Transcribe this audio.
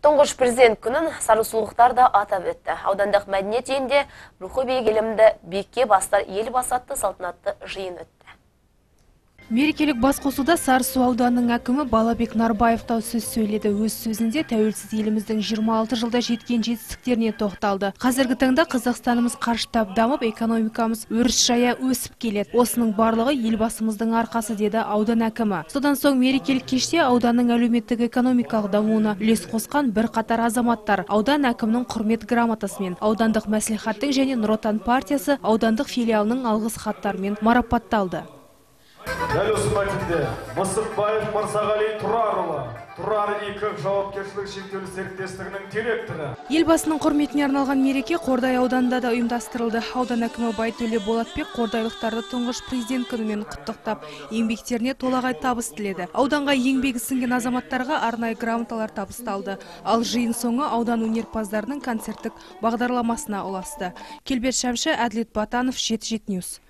Тұңғыш президент күнін сарысулықтар да атап өтті. Аудандық мәдениет үйінде рухы биік елімді биікке бастар ел басатты салтанатты жиын өтті. Мерекелік басқосуда Сарысу ауданының әкімі Балабек Нарбаев та сөз сөйледі. Өз сөзінде тәуелсіз еліміздің 26 жылда жеткен жетістіктеріне тоқталды. Қазіргі таңда Қазақстанымыз қарыштап дамып, экономикамыз өріс жая өсіп келеді. Осының барлығы елбасымыздың арқасы, деді аудан әкімі. Содан соң мерекелік кеште ауданның әлеуметтік экономикалық дамуына үлес қосқан бір қатар азаматтар аудан әкімінің құрмет грамотасымен, аудандық мәслихаттың және Нұр Отан партиясы аудандық филиалының алғыс хаттарымен марапатталды. Дәл осы мәтінде Мысықбаев Мырзағали Тұрарұлы, Тұрар ИК жауапкершілігі шектеулі серіктестігінің директоры. Елбасының құрметіне арналған мереке Қордай ауданында да ұйымдастырылды. Аудан әкімі Байтөле Болатбек қордайлықтарды тұңғыш президент күнімен құттықтап, еңбектеріне толағай табыс тіледі. Ауданға еңбегі сіңген азаматтарға арнайы грамоталар табысталды. Ал жиын соңы аудан өнерпаздарының концерттік бағдарламасына ұласты. Келбет Шәмші, Әділет Батанов, 7 Ньюс.